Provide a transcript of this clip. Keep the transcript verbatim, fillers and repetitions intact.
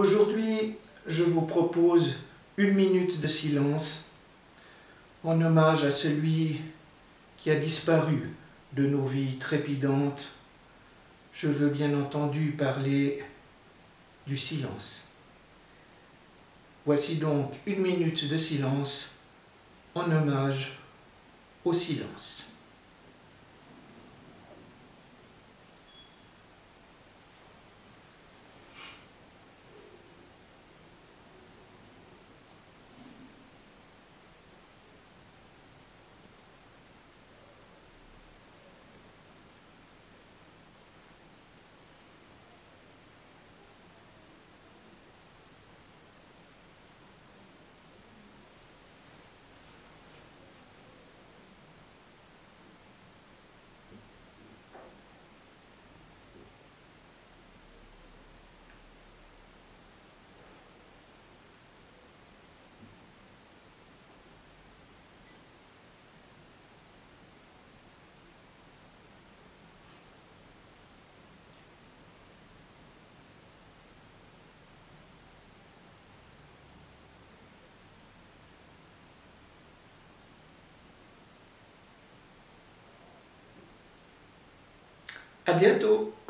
Aujourd'hui, je vous propose une minute de silence en hommage à celui qui a disparu de nos vies trépidantes. Je veux bien entendu parler du silence. Voici donc une minute de silence en hommage au silence. À bientôt!